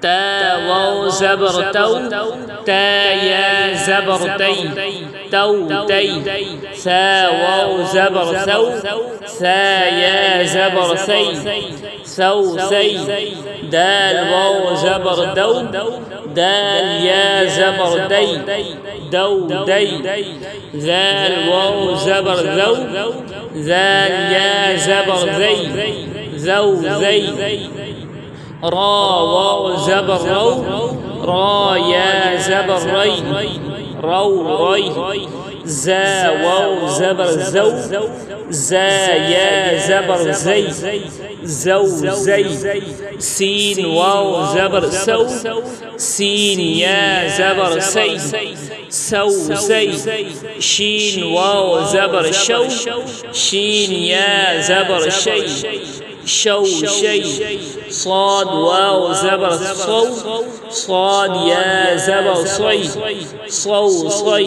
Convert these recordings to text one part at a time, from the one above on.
تا واو زبر تو تا يا زبر تي تو تي ثا واو زبر ثو ثا يا زبر ثي ثو ثي دال واو زبر دو دال يا زبر دي دو دي ذال واو زبر ذو ذال يا زبر ذي ذو ذي را واو زبر رو را يا زبر ري رو ري زا واو زبر زو زا يا زبر زي زو زي سين واو زبر سو سين يا زبر سي سو سي شين واو زبر شو شين يا زبر شي شو شي صاد واو زبر صو صاد يا زبر صي صو صي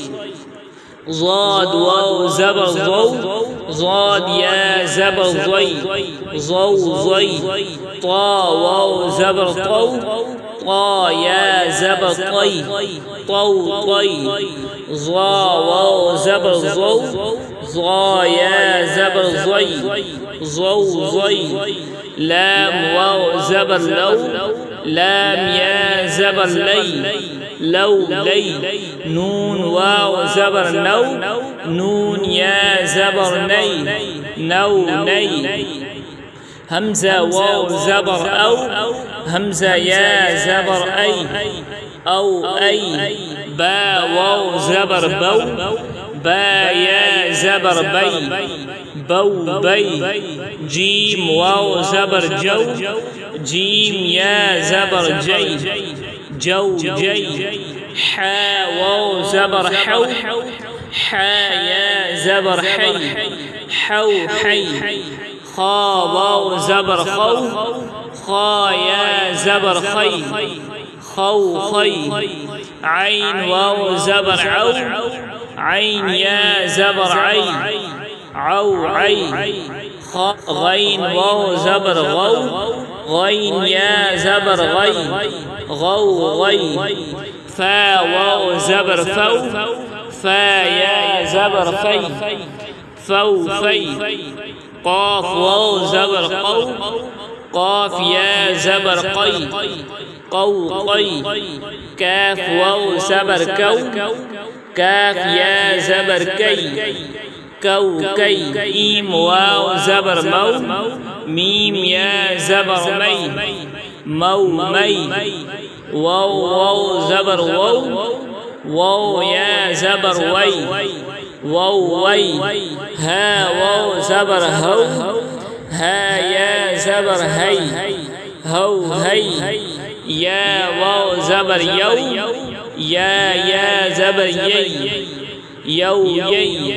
ضاد واو زبر ضو ضاد يا زبر ضي ضو ضي طا واو زبر طو طا يا زبر طي طو طي ظا واو زبر ضو ظا يا زبر ضي ضو ضي لام واو زبر لو لام يا زبر لي لو لي نون واو زبر نو نون يا زبر ني نو ني همزة واو زبر أو همزة يا زبر أي أو أي با واو زبر بو با يا زبر بي بو بي جيم واو زبر جو جيم يا زبر جي جو جي حا واو زبر حو حا يا زبر حي حو حي خا واو زبر خو خا يا زبر خي خو خي عين واو زبر عو عين يا زبر عي عو عي غين واو زبر غو غين يا زبر غي غو غي فا واو زبر فو فا يا زبر في فو في قاف واو زبر قو قاف يا زبر قي قو قي كاف واو زبر كو كاف يا زبر كي كو كي ميم واو زبر مو ميم يا زبر مي مو مي واو واو زبر وو واو يا زبر وي واو وي ها واو زبر هو ها يا زبر هي هو هي يا واو زبر يو يا زبر يي يو يي